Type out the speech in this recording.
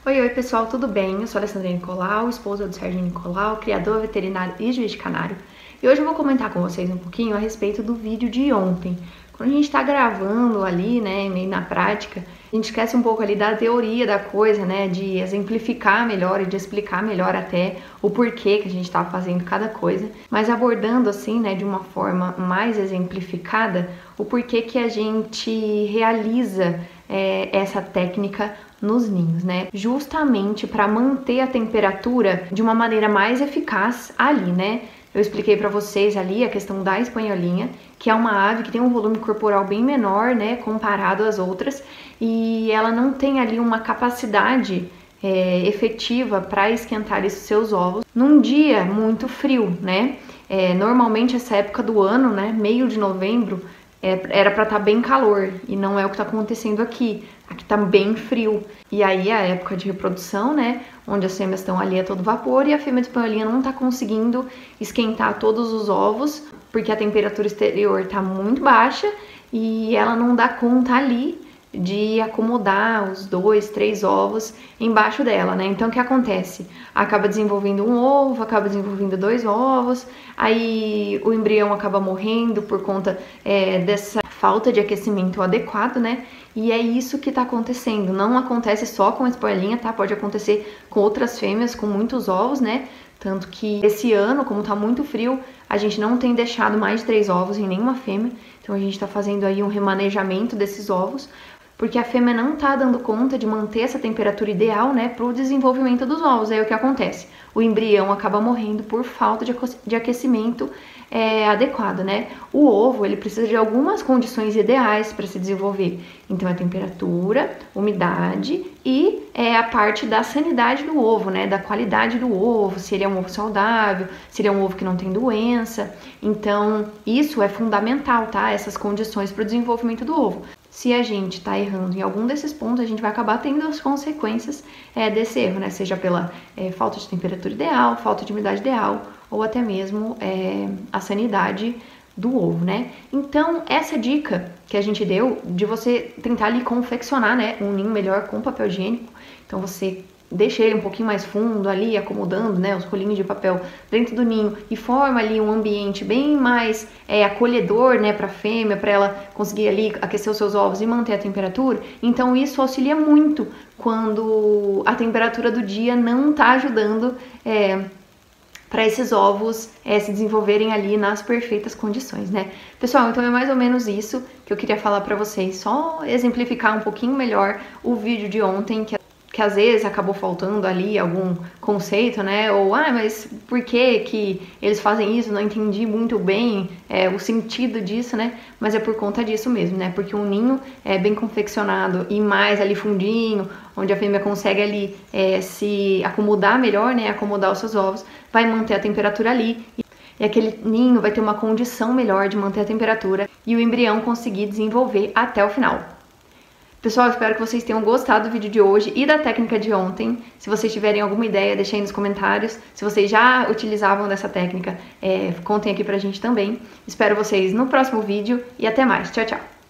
Oi, pessoal, tudo bem? Eu sou a Alessandra Nicolau, esposa do Serginho Nicolau, criador veterinário e juiz de canário. E hoje eu vou comentar com vocês um pouquinho a respeito do vídeo de ontem. Quando a gente está gravando ali, né, meio na prática, a gente esquece um pouco ali da teoria da coisa, né, de exemplificar melhor e de explicar melhor até o porquê que a gente estava fazendo cada coisa, mas abordando assim, né, de uma forma mais exemplificada, o porquê que a gente realiza essa técnica nos ninhos, né? Justamente para manter a temperatura de uma maneira mais eficaz ali, né? Eu expliquei para vocês ali a questão da espanholinha, que é uma ave que tem um volume corporal bem menor, né, comparado às outras, e ela não tem ali uma capacidade efetiva para esquentar esses seus ovos num dia muito frio, né? Normalmente essa época do ano, né, meio de novembro, era para estar bem calor, e não é o que está acontecendo aqui. Aqui tá bem frio. E aí a época de reprodução, né, onde as fêmeas estão ali a todo vapor e a fêmea de espanholinha não tá conseguindo esquentar todos os ovos, porque a temperatura exterior tá muito baixa e ela não dá conta ali de acomodar os 2, 3 ovos embaixo dela, né? Então o que acontece? Acaba desenvolvendo um ovo, acaba desenvolvendo 2 ovos, aí o embrião acaba morrendo por conta dessa falta de aquecimento adequado, né? E é isso que tá acontecendo. Não acontece só com a espanholinha, tá? Pode acontecer com outras fêmeas com muitos ovos, né? Tanto que esse ano, como tá muito frio, a gente não tem deixado mais de 3 ovos em nenhuma fêmea. Então a gente tá fazendo aí um remanejamento desses ovos, porque a fêmea não tá dando conta de manter essa temperatura ideal, né, para o desenvolvimento dos ovos. Aí o que acontece? O embrião acaba morrendo por falta de aquecimento adequado, né? O ovo, ele precisa de algumas condições ideais para se desenvolver. Então, a temperatura, umidade e a parte da sanidade do ovo, né? Da qualidade do ovo, se ele é um ovo saudável, se ele é um ovo que não tem doença. Então, isso é fundamental, tá? Essas condições para o desenvolvimento do ovo. Se a gente está errando em algum desses pontos, a gente vai acabar tendo as consequências desse erro, né? Seja pela falta de temperatura ideal, falta de umidade ideal, ou até mesmo a sanidade do ovo, né? Então, essa dica que a gente deu de você tentar ali confeccionar, né, um ninho melhor com papel higiênico. Então, você deixa ele um pouquinho mais fundo ali, acomodando, né, os rolinhos de papel dentro do ninho e forma ali um ambiente bem mais acolhedor, né, para a fêmea, para ela conseguir ali aquecer os seus ovos e manter a temperatura. Então isso auxilia muito quando a temperatura do dia não tá ajudando para esses ovos se desenvolverem ali nas perfeitas condições, né? Pessoal, então é mais ou menos isso que eu queria falar para vocês, só exemplificar um pouquinho melhor o vídeo de ontem, que às vezes acabou faltando ali algum conceito, né? Ou, mas por que eles fazem isso? Não entendi muito bem o sentido disso, né? Mas é por conta disso mesmo, né? Porque um ninho bem confeccionado e mais ali fundinho, onde a fêmea consegue ali se acomodar melhor, né? Acomodar os seus ovos, vai manter a temperatura ali. E aquele ninho vai ter uma condição melhor de manter a temperatura e o embrião conseguir desenvolver até o final. Pessoal, espero que vocês tenham gostado do vídeo de hoje e da técnica de ontem. Se vocês tiverem alguma ideia, deixem aí nos comentários. Se vocês já utilizavam dessa técnica, contem aqui pra gente também. Espero vocês no próximo vídeo e até mais. Tchau, tchau!